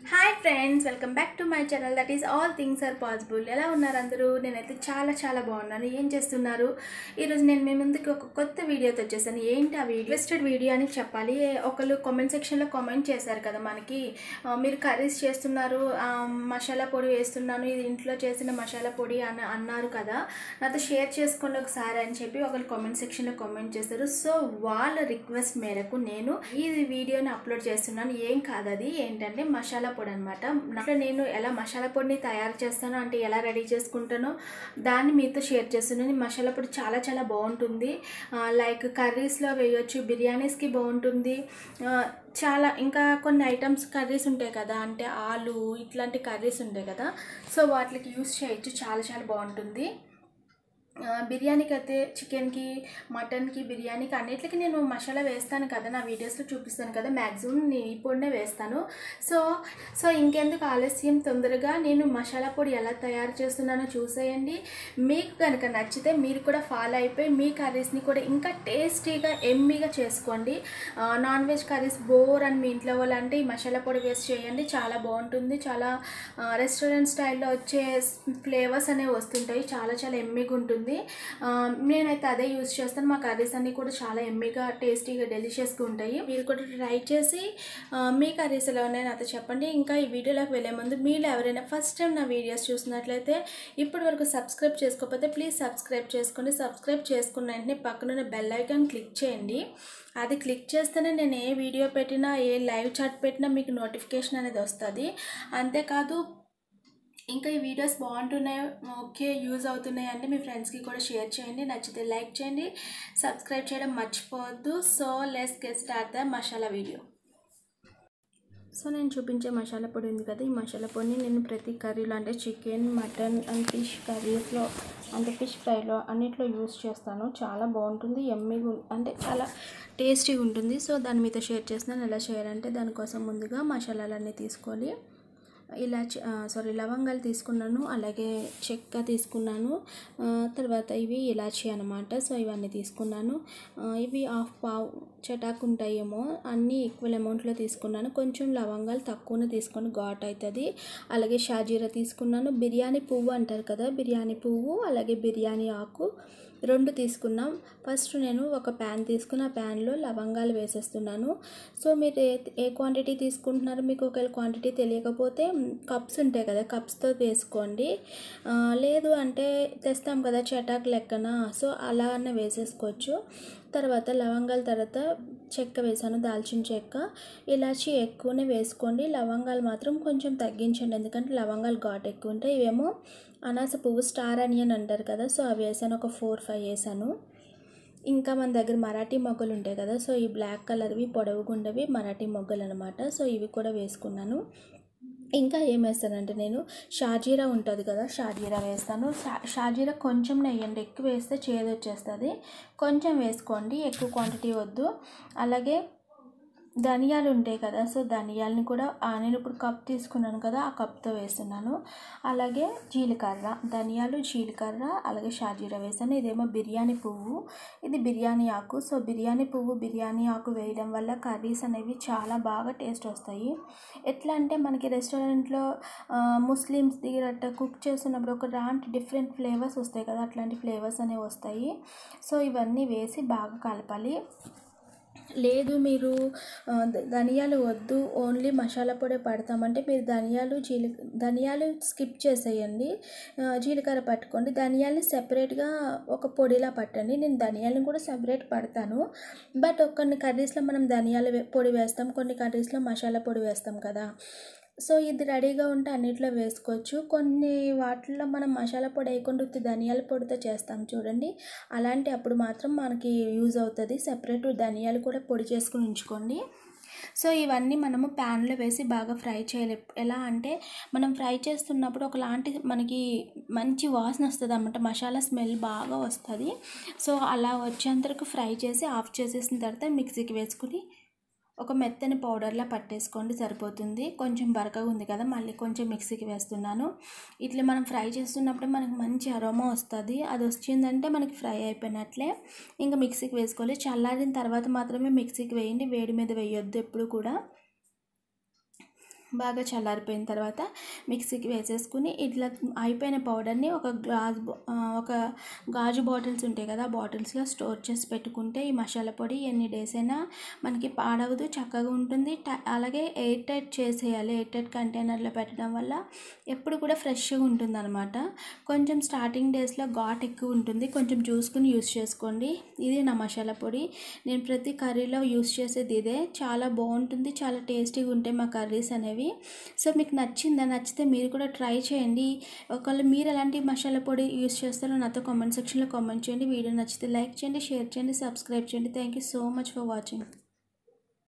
Hi friends, welcome back to my channel that is all things are possible. ఎలా ఉన్నారు అందరూ? నేనైతే చాలా బాగున్నాను. ఏం చేస్తున్నారు? ఈరోజు నేను మీ ముందుకి ఒక కొత్త వీడియోతో వచ్చేసాను. ఏంటి ఆ వీడియో? రిక్వెస్టెడ్ వీడియో అని చెప్పాలి. ఒకళ్ళు కామెంట్ సెక్షన్లో కామెంట్ చేశారు కదా మనకి, మీరు కర్రీస్ చేస్తున్నారు, మసాలా పొడి వేస్తున్నాను, ఇది ఇంట్లో చేసిన మసాలా పొడి అని అన్నారు కదా, నాతో షేర్ చేసుకోండి ఒకసారి అని చెప్పి ఒకళ్ళు కామెంట్ సెక్షన్లో కామెంట్ చేశారు. సో వాళ్ళ రిక్వెస్ట్ మేరకు నేను ఈ వీడియోని అప్లోడ్ చేస్తున్నాను. ఏం కాదు, అది ఏంటంటే మసాలా పొడి అనమాట. నేను ఎలా మసాలా పొడిని తయారు చేస్తానో, అంటే ఎలా రెడీ చేసుకుంటానో దాన్ని మీతో షేర్ చేస్తున్నాను. మసాలా పొడి చాలా బాగుంటుంది. లైక్ కర్రీస్లో వేయొచ్చు, బిర్యానీస్కి బాగుంటుంది. చాలా ఇంకా కొన్ని ఐటమ్స్ కర్రీస్ ఉంటాయి కదా, అంటే ఆలు ఇట్లాంటి కర్రీస్ ఉంటాయి కదా, సో వాటికి యూస్ చేయొచ్చు. చాలా బాగుంటుంది. బిర్యానీకి అయితే చికెన్కి, మటన్కి, బిర్యానీకి అన్నిటికి నేను మసాలా వేస్తాను కదా, నా వీడియోస్లో చూపిస్తాను కదా, మ్యాక్సిమం నేను ఈ పొడినే వేస్తాను. సో ఇంకెందుకు ఆలస్యం, తొందరగా నేను మసాలా పొడి ఎలా తయారు చేస్తున్నానో చూసేయండి. మీకు కనుక నచ్చితే మీరు కూడా ఫాలో అయిపోయి మీ కర్రీస్ని కూడా ఇంకా టేస్టీగా ఎమ్మీగా చేసుకోండి. నాన్ వెజ్ కర్రీస్ బోర్ అని మీ ఇంట్లో వాళ్ళంటే ఈ మసాలా పొడి వేస్ట్ చేయండి, చాలా బాగుంటుంది. చాలా రెస్టారెంట్ స్టైల్లో వచ్చే ఫ్లేవర్స్ అనేవి వస్తుంటాయి, చాలా ఎమ్మీగా ఉంటుంది. నేనైతే అదే యూజ్ చేస్తాను. మా కర్రీస్ అన్నీ కూడా చాలా ఎమ్మీగా, టేస్టీగా, డెలిషియస్గా ఉంటాయి. మీరు కూడా ట్రై చేసి మీ కర్రీస్ ఎలా ఉన్నాయో నాతో చెప్పండి. ఇంకా ఈ వీడియోలోకి వెళ్ళే ముందు మీరు ఎవరైనా ఫస్ట్ టైం నా వీడియోస్ చూసినట్లయితే ఇప్పటి వరకు సబ్స్క్రైబ్ చేసుకోకపోతే ప్లీజ్ సబ్స్క్రైబ్ చేసుకోండి. సబ్స్క్రైబ్ చేసుకున్న వెంటనే పక్కనున్న బెల్ ఐకాన్ క్లిక్ చేయండి. అది క్లిక్ చేస్తేనే నేను ఏ వీడియో పెట్టినా, ఏ లైవ్ చాట్ పెట్టినా మీకు నోటిఫికేషన్ అనేది వస్తుంది. అంతేకాదు, ఇంకా ఈ వీడియోస్ బాగుంటున్నాయి, ఓకే, యూజ్ అవుతున్నాయి అంటే మీ ఫ్రెండ్స్కి కూడా షేర్ చేయండి. నచ్చితే లైక్ చేయండి, సబ్స్క్రైబ్ చేయడం మర్చిపోవద్దు. So let's get start the masala video. So నేను చూపించే మసాలా పొడి ఉంది కదా, ఈ మసాలా పొడిని నేను ప్రతి కర్రీలో, అంటే చికెన్, మటన్ అండ్ ఫిష్ కర్రీస్లో, అంటే ఫిష్ ఫ్రైలో అన్నిట్లో యూజ్ చేస్తాను. చాలా బాగుంటుంది, ఎమ్మీగా, అంటే చాలా టేస్టీగా ఉంటుంది. సో దాని మీద షేర్ చేస్తున్నాను. ఎలా చేయాలంటే దానికోసం ముందుగా మసాలాలన్నీ తీసుకోవాలి. లవంగాలు తీసుకున్నాను, అలాగే చెక్క తీసుకున్నాను, తర్వాత ఇవి ఇలాచి అనమాట. సో ఇవన్నీ తీసుకున్నాను. ఇవి పావు చటాకు ఉంటాయేమో, అన్నీ ఈక్వల్ అమౌంట్లో తీసుకున్నాను. కొంచెం లవంగాలు తక్కువనే తీసుకొని ఘాట్ అవుతుంది. అలాగే షాజీరా తీసుకున్నాను. బిర్యానీ పువ్వు అంటారు కదా, బిర్యానీ పువ్వు, అలాగే బిర్యానీ ఆకు 2 తీసుకున్నాం. ఫస్ట్ నేను ఒక ప్యాన్ తీసుకుని ఆ ప్యాన్లో లవంగాలు వేసేస్తున్నాను. సో మీరు ఏ క్వాంటిటీ తీసుకుంటున్నారో మీకు ఒకవేళ క్వాంటిటీ తెలియకపోతే కప్స్ ఉంటాయి కదా, కప్స్తో వేసుకోండి. లేదు అంటే తెస్తాం కదా చటాక్ లెక్కన, సో అలా అన్న వేసేసుకోవచ్చు. తర్వాత లవంగాల తర్వాత చెక్క వేసాను, దాల్చిన చెక్క. ఇలాచి ఎక్కువనే వేసుకోండి, లవంగాలు మాత్రం కొంచెం తగ్గించండి, ఎందుకంటే లవంగాలు ఘాట్ ఎక్కువ ఉంటాయి. ఇవేమో అనాస పువ్వు, స్టార్ ఆనియన్ అంటారు కదా, సో అవి వేసాను, ఒక 4-5 వేసాను. ఇంకా మన దగ్గర మరాఠీ మొగ్గలు ఉంటాయి కదా, సో ఈ బ్లాక్ కలర్వి పొడవుగుండవి మరాఠీ మొగ్గలు అనమాట. సో ఇవి కూడా వేసుకున్నాను. ఇంకా ఏం వేస్తానంటే నేను షాజీరా ఉంటుంది కదా, షాజీరా వేస్తాను. షాజీరా కొంచెం వేయండి, ఎక్కువ వేస్తే చేదు వచ్చేస్తుంది. కొంచెం వేసుకోండి, ఎక్కువ క్వాంటిటీ వద్దు. అలాగే ధనియాలు ఉంటాయి కదా, సో ధనియాలని కూడా నేను ఇప్పుడు కప్ తీసుకున్నాను కదా, ఆ కప్తో వేస్తున్నాను. అలాగే జీలకర్ర, ధనియాలు, జీలకర్ర, అలాగే షాజీరా వేసాను. ఇదేమో బిర్యానీ పువ్వు, ఇది బిర్యానీ ఆకు. సో బిర్యానీ పువ్వు, బిర్యానీ ఆకు వేయడం వల్ల కర్రీస్ అనేవి చాలా బాగా టేస్ట్ వస్తాయి. ఎట్లా అంటే మనకి రెస్టారెంట్లో ముస్లిమ్స్ దగ్గర కుక్ చేస్తున్నప్పుడు ఒక లాంటి డిఫరెంట్ ఫ్లేవర్స్ వస్తాయి కదా, అట్లాంటి ఫ్లేవర్స్ అనేవి వస్తాయి. సో ఇవన్నీ వేసి బాగా కలపాలి. లేదు మీరు ధనియాలు వద్దు, ఓన్లీ మసాలా పొడి పడతామంటే మీరు ధనియాలు స్కిప్ చేసేయండి, జీలకర్ర పట్టుకోండి. ధనియాలని సెపరేట్గా ఒక పొడిలా పట్టండి. నేను ధనియాలను కూడా సెపరేట్ పడతాను, బట్ కొన్ని కర్రీస్లో మనం ధనియాల పొడి వేస్తాం, కొన్ని కర్రీస్లో మసాలా పొడి వేస్తాం కదా. సో ఇది రెడీగా ఉంటే అన్నిట్లో వేసుకోవచ్చు. కొన్ని వాటిల్లో మనం మసాలా పొడి వేయకుండా ఉత్తి ధనియాల పొడితో చేస్తాం చూడండి, అలాంటి అప్పుడు మాత్రం మనకి యూజ్ అవుతుంది. సెపరేట్ ధనియాలు కూడా పొడి చేసుకుని ఉంచుకోండి. సో ఇవన్నీ మనము ప్యాన్లో వేసి బాగా ఫ్రై చేయాలి. ఎలా అంటే మనం ఫ్రై చేస్తున్నప్పుడు ఒకలాంటి మనకి మంచి వాసన వస్తుంది అన్నమాట, మసాలా స్మెల్ బాగా వస్తుంది. సో అలా వచ్చేంతవరకు ఫ్రై చేసి ఆఫ్ చేసేసిన తర్వాత మిక్సీకి వేసుకుని ఒక మెత్తని పౌడర్లా పట్టేసుకోండి, సరిపోతుంది. కొంచెం బరకగా ఉంది కదా, మళ్ళీ కొంచెం మిక్సీకి వేస్తున్నాను. ఇట్లా మనం ఫ్రై చేస్తున్నప్పుడు మనకి మంచి అరోమా వస్తుంది, అది వచ్చిందంటే మనకి ఫ్రై అయిపోయినట్లే. ఇంకా మిక్సీకి వేసుకోవాలి. చల్లారిన తర్వాత మాత్రమే మిక్సీకి వేయండి, వేడి మీద వేయొద్దు ఎప్పుడు కూడా. బాగా చల్లారిపోయిన తర్వాత మిక్సీకి వేసేసుకుని ఇట్లా అయిపోయిన పౌడర్ని ఒక గాజు బాటిల్స్ ఉంటాయి కదా, బాటిల్స్లో స్టోర్ చేసి పెట్టుకుంటే ఈ మసాలా పొడి ఎన్ని డేస్ అయినా మనకి పాడవదు, చక్కగా ఉంటుంది. అలాగే ఎయిర్ టైట్ చేసేయాలి. ఎయిర్ టైట్ కంటైనర్లో పెట్టడం వల్ల ఎప్పుడు కూడా ఫ్రెష్గా ఉంటుంది అనమాట. కొంచెం స్టార్టింగ్ డేస్లో ఘాట్ ఎక్కువ ఉంటుంది, కొంచెం చూసుకుని యూస్ చేసుకోండి. ఇది నా మసాలా పొడి. నేను ప్రతి కర్రీలో యూస్ చేసేది ఇదే. చాలా బాగుంటుంది, చాలా టేస్టీగా ఉంటాయి మా కర్రీస్ అనేవి. సో మీకు నచ్చితే మీరు కూడా ట్రై చేయండి. ఒకవేళ మీరు ఎలాంటి మసాలా పొడి యూస్ చేస్తారో నాతో కామెంట్ సెక్షన్లో కామెంట్ చేయండి. వీడియో నచ్చితే లైక్ చేయండి, షేర్ చేయండి, సబ్స్క్రైబ్ చేయండి. Thank you so much for watching.